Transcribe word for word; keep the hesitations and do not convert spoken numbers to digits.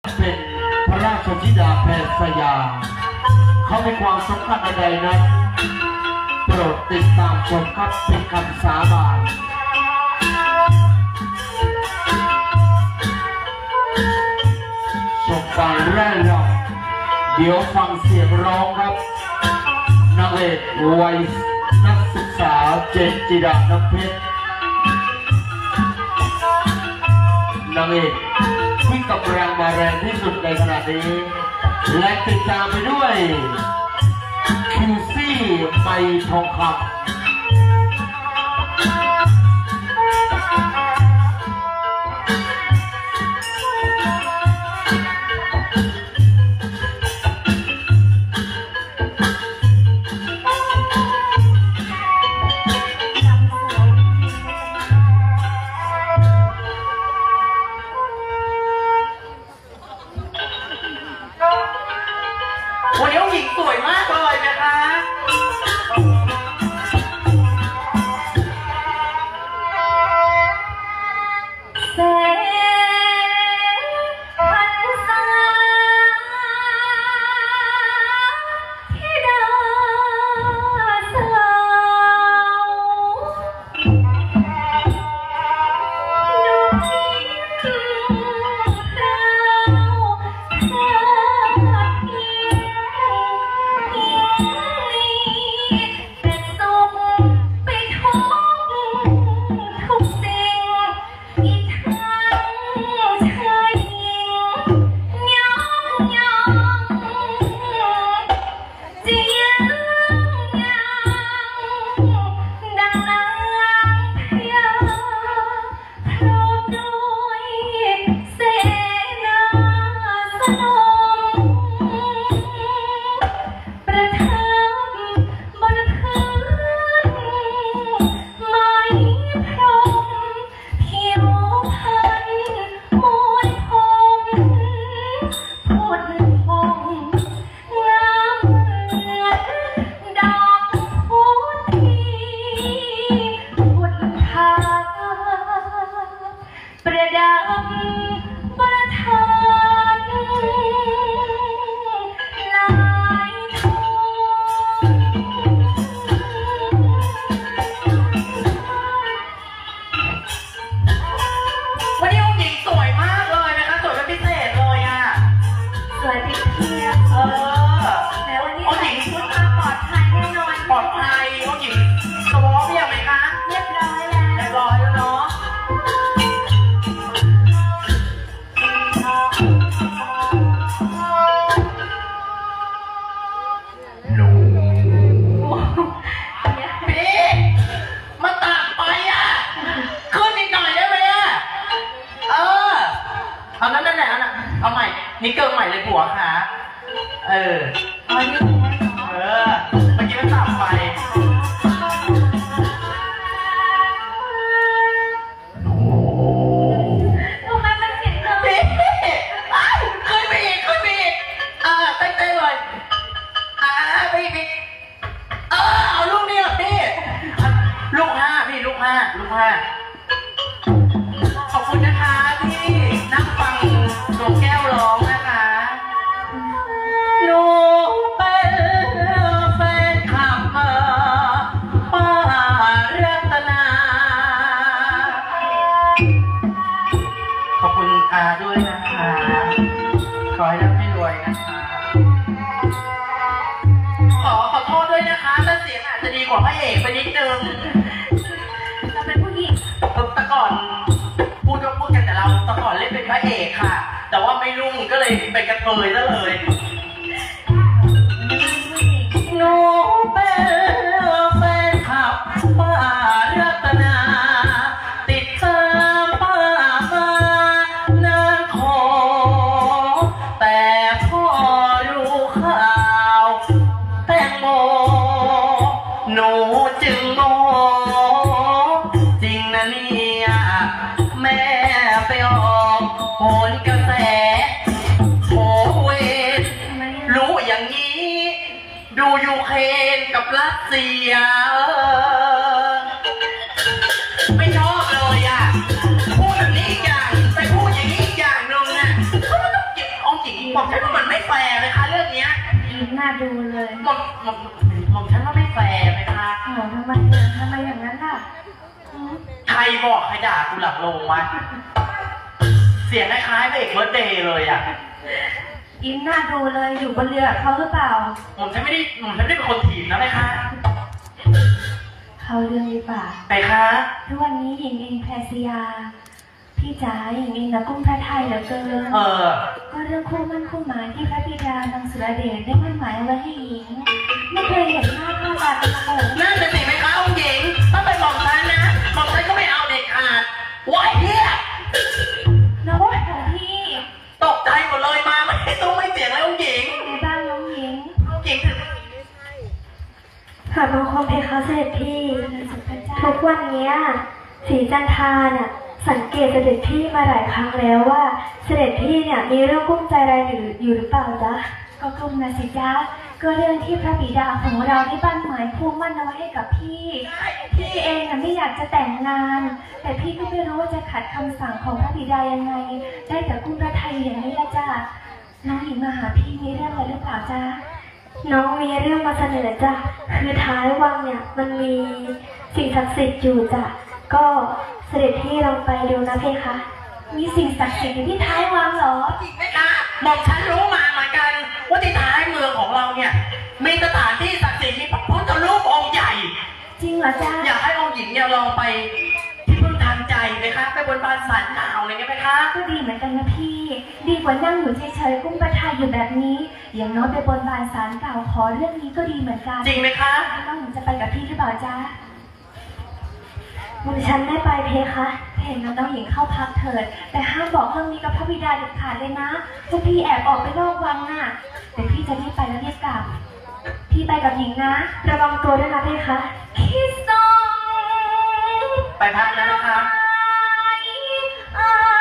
เป็นพระราชธิดาแพทย์สยามเขามีความสำคัญใดๆนั้นโปรดติดตามชมครับเป็นคำสาบานชมไปแร่ลองเดี๋ยวฟังเสียงร้องครับนางเอกวัยนักศึกษาเจนจิดาน้ำเพชรนางเอกที่กำลังมาแรงที่สุดในขณะนี้และติดตามไปด้วยคิวซี่ไมทองคำวันนี้ผู้หญิงสวยมากเลยนะคะแสงพันษาที่ดาสลาวประดับประทานลายทองวันนี้องค์หญิงสวยมากเลยนะคะสวยเป็นพิเศษเลยอ่ะสวยพิเศษเออแล้ววันนี้องค์หญิงชุดมาปลอดภัยแน่นอนปลอดภัยองค์หญิงสวอปยังไหมคะเรียบร้อยแล้วเรียบร้อยแล้วเนาะเอานั่นนั่นแหละเอาใหม่นี่เกินใหม่เลยผัวค่ะเออเอานี่เออเมื่อกี้มันต่ำไปทำไมมันเสียงเลยพี่ขึ้นไปอีกขึ้นไปอีกอ่าเต้นเต้นเลยอ่าไปอีกเออเอาลูกนี้เหรอพี่ลูกห้าพี่ลูกห้าลูกห้าขอบคุณนะคะที่นั่งฟังหนูแก้วร้องนะคะหนูเป็นแฟนคลับป้ารัตนาขอบคุณอาด้วยนะคะขอให้ร่ำให้รวยนะคะขอขอโทษด้วยนะคะถ้าเสียงอาจจะดีกว่าพระเอกไปนิดนึงเราเป็นผู้หญิงแต่ก่อนพูดก็พูดกันแต่เราแต่ก่อนเล่นเป็นพระเอกค่ะแต่ว่าไม่รุ่งก็เลยเป็นกระเทยซะเลยหนูเป็นแฟนคลับป้ารัตนาติดตามป้ามานานขอแต่พ่อรู้ข่าวแตงโมหนูจึงโมจริงนะเนี่ยแม่ไปออกโหนกระแสโหเวทรู้อย่างนี้ดูยูเครนกับรัสเซียไม่ชอบเลยอ่ะพูดแบบนี้อีกอย่างไปพูดอย่างนี้อีกอย่างหนึ่งอ่ะเขาไม่ต้องเก็บบอกฉันว่ามันไม่แฟร์เลยค่ะเรื่องเนี้ยอีกน่าดูเลยบอกบอกบอกฉันว่าไม่แฟร์เลยค่ะโอ้ทำไมเนี่ยทำไมอย่างนั้นล่ะอืมใครบอกใครด่ากูหลับลงวะเสียงคล้ายๆพระเอกเบิร์ดเดย์เลยอ่ะอินน่าดูเลยอยู่บนเรือกับเขาหรือเปล่าผมฉันไม่ได้ผมฉันไม่ได้เป็นคนถีบนะเลยค่ะเขาเรื่องดีป่าไปคะทุกวันนี้หญิงเองแพรสยาพี่จ๋าหญิงเองนะกุ้งพระไทยเหลือเกินเออก็เรื่องคู่มั่นคู่หมายที่พระบิดาทางสุรเดชได้มั่นหมายเอาไว้ให้หญิงไม่เคยเห็นหน้าค่าตากันมาก่อนน่าจะสิไหมคะองค์หญิงถ้าไปบอกฉันนะบอกฉันก็ไม่เอาเด็กขาดว้ายเฮียน้องของพี่ตกใจหมดเลยมาไม่ต้องไม่เสียงเลยองค์หญิงในบ้านน้องหญิงองค์หญิงถึงหากบังคมเพคะเสด็จพี่ทุกวันนี้ศรีจันทาเนี่ยสังเกตเสด็จพี่มาหลายครั้งแล้วว่าเสด็จพี่เนี่ยมีเรื่องกุ้มใจอะไรอยู่อยู่หรือเปล่าจ๊ะก็กุ้มนะสิจ๊ะก็เรื่องที่พระบิดาของเราได้บั้นหมายคู่มั่นเอาไว้ให้กับพี่พี่เองน่ะไม่อยากจะแต่งงาน แต่พี่ก็ไม่รู้ว่าจะขัดคำสั่งของพระบิดายังไงได้แต่กุ้มพระไทยอย่างนี้ละจ้ะน้องหญิงมาหาพี่มีเรื่องอะไรหรือเปล่าจ๊ะน้องมีเรื่องมาเสนอจ้ะคือท้ายวังเนี่ยมันมีสิ่งศักดิ์สิทธิ์อยู่จ้ะก็เสด็จพี่ลองไปดูนะเพคะ มีสิ่งศักดิ์สิทธิ์อยู่ที่ท้ายวังเหรอจริงไหมคะบอกฉันรู้มาเหมือนกันว่าที่ท้ายเมืองของเราเนี่ยมีสถานที่ศักดิ์สิทธิ์มีพระพุทธรูปองค์ใหญ่จริงเหรอจ๊ะอยากให้องค์หญิงเนี่ยลองไปที่พึ่งทางใจไหมคะไปบนบานศาลกล่าวอะไรเงี้ยไหมคะก็ดีเหมือนกันนะพี่ ดีกว่านั่งอยู่เฉยๆกุ้งประทายอยู่แบบนี้ อย่างน้อยไปบนบานศาลกล่าวขอเรื่องนี้ก็ดีเหมือนกันจริงไหมคะน้องหญิงจะไปกับพี่หรือเปล่าจ๊ะผมฉันไม่ไปเพคะเห็นน้องหญิงเข้าพักเถิด แต่ห้ามบอกเรื่องนี้กับพระบิดาเด็ดขาดเลยนะพวกพี่แอบออกไปนอกวังน่ะเดี๋ยวพี่จะรีบไปแล้วรีบกลับ พี่ไปกับหญิงนะ ระวังตัวด้วยนะเพคะคิสโซไปพักแล้วนะคะ I